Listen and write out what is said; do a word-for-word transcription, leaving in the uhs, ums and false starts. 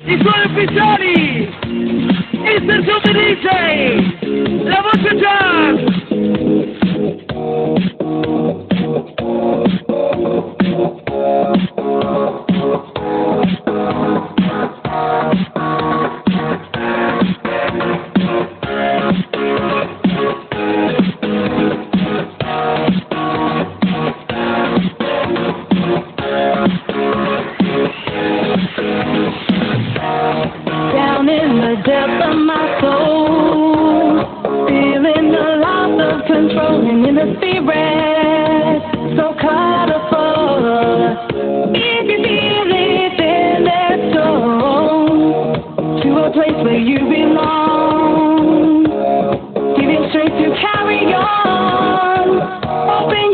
I suoi ufficiali, il Sergio D J, la voce jazz. Down in the depth of my soul, feeling the loss of control and in the spirit so colorful. If you feel it, then let's go to a place where you belong. Give it strength to carry on. Open